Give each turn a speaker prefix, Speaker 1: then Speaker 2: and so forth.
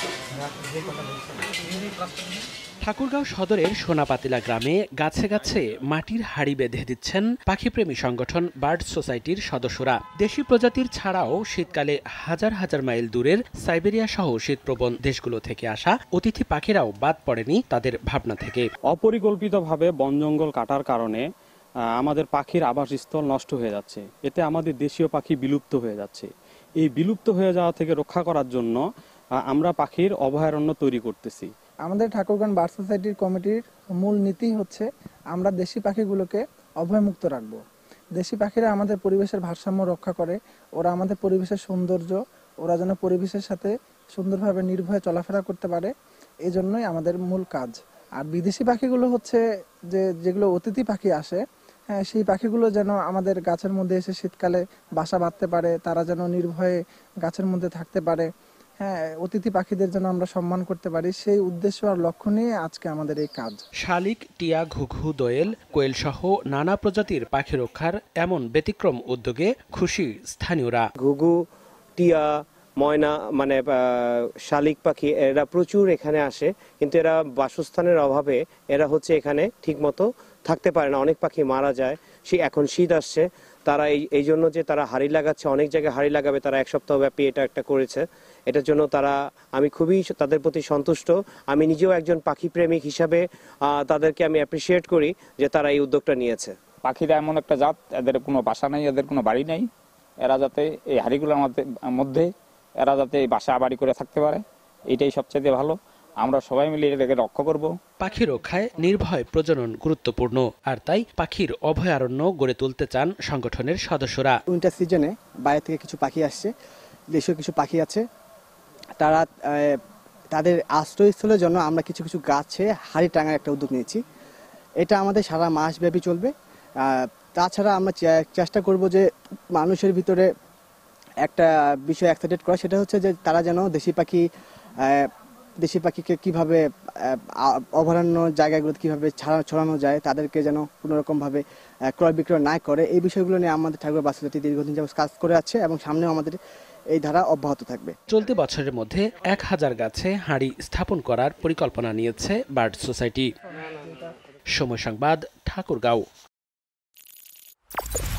Speaker 1: ঠাকুরগাঁও সদরের সোনাপাতিলা গ্রামে গাছে গাছে মাটির হাড়ি বেঁধে দিচ্ছেন পাখিপ্রেমী সংগঠন বার্ড সোসাইটির সদস্যরা। দেশি প্রজাতির ছাড়াও শীতকালে হাজার হাজার মাইল দূরের সাইবেরিয়া সহ শীতপ্রবণ দেশগুলো থেকে আসা অতিথি পাখিরাও বাদ পড়েনি তাদের ভাবনা থেকে।
Speaker 2: অপরিকল্পিতভাবে বন জঙ্গল কাটার কারণে আমাদের পাখির আবাসস্থল নষ্ট হয়ে যাচ্ছে, এতে আমাদের দেশীয় পাখি বিলুপ্ত হয়ে যাচ্ছে। এই বিলুপ্ত হয়ে যাওয়া থেকে রক্ষা করার জন্য আমরা পাখির অভয়ারণ্য তৈরি করতেছি।
Speaker 3: আমাদের ঠাকুরগাঁও বার্ড সোসাইটির কমিটির মূল নীতি হচ্ছে আমরা দেশি পাখিগুলোকে অভয়মুক্ত রাখবো। দেশি পাখিরা আমাদের পরিবেশের ভারসাম্য রক্ষা করে, ওরা আমাদের পরিবেশের সৌন্দর্য, ওরা যেন পরিবেশের সাথে সুন্দরভাবে নির্ভয়ে চলাফেরা করতে পারে, এই জন্যই আমাদের মূল কাজ। আর বিদেশি পাখিগুলো হচ্ছে যেগুলো অতিথি পাখি আসে, হ্যাঁ, সেই পাখিগুলো যেন আমাদের গাছের মধ্যে এসে শীতকালে বাসা বাঁধতে পারে, তারা যেন নির্ভয়ে গাছের মধ্যে থাকতে পারে, হ্যাঁ, অতিথি পাখিদের যেন আমরা সম্মান করতে পারি, সেই উদ্দেশ্য আর লক্ষ্য নিয়ে আজকে আমাদের এই কাজ।
Speaker 1: শালিক, টিয়া, ঘুঘু, দোয়েল, কোয়েল সহ নানা প্রজাতির পাখি রক্ষার এমন ব্যতিক্রম উদ্যোগে খুশি স্থানীয়রা।
Speaker 4: ঘুঘু, টিয়া, ময়না মানে শালিক পাখি এরা প্রচুর এখানে আসে, কিন্তু এরা বাসস্থানের অভাবে এরা হচ্ছে এখানে ঠিকমতো থাকতে পারে না, অনেক পাখি মারা যায়। এখন শীত আসছে, তারা এই জন্য যে তারা হাড়ি লাগাচ্ছে, অনেক জায়গায় হাড়ি লাগাবে, তারা 1 সপ্তাহ ব্যাপী এটা একটা করেছে। এটার জন্য আমি খুবই তাদের প্রতি সন্তুষ্ট। আমি নিজেও একজন পাখি প্রেমিক হিসাবে তাদেরকে আমি অ্যাপ্রিসিয়েট করি যে তারা এই উদ্যোগটা নিয়েছে।
Speaker 5: পাখিরা এমন একটা জাত, এদের কোনো বাসা নাই, এদের কোনো বাড়ি নাই, এরা যাতে এই হাড়িগুলোর মধ্যে এরা যাতে বাসা বাড়ি করে থাকতে পারে, এটাই সবচেয়ে ভালো। আমরা সবাই মিলে এটাকে রক্ষা করব।
Speaker 1: পাখি রক্ষায় নির্ভয় প্রজনন গুরুত্বপূর্ণ, আর তাই পাখির অভয়ারণ্য গড়ে তুলতে চান সংগঠনের সদস্যরা।
Speaker 6: উইন্টার সিজনে বাইরে থেকে কিছু পাখি আসছে, দেশীয় কিছু পাখি আছে, তারা তাদের আশ্রয়স্থলের জন্য আমরা কিছু কিছু গাছে হাড়ি টাঙার একটা উদ্যোগ নিয়েছি। এটা আমাদের সারা মাস ব্যাপী চলবে। তাছাড়া আমরা চেষ্টা করব যে মানুষের ভিতরে একটা বিষয় এক্সাইটেড করা, সেটা হচ্ছে যে তারা যেন দেশি পাখিকে কিভাবে অভয়ারণ্য জায়গাগুলোতে কিভাবে ছড়ানো যায়, তাদেরকে যেন কোনোরকমভাবে ক্রয় বিক্রয় না করে, এই বিষয়গুলো নিয়ে আমাদের ঠাকুরগাঁও বার্ড সোসাইটি দীর্ঘদিন যাবত কাজ করে আছে এবং সামনেও আমাদের এই ধারা অব্যাহত থাকবে।
Speaker 1: চলতি বছরের মধ্যে 1000 গাছে হাড়ি স্থাপন করার পরিকল্পনা নিয়েছে বার্ড সোসাইটি। সময় সংবাদ, ঠাকুরগাঁও।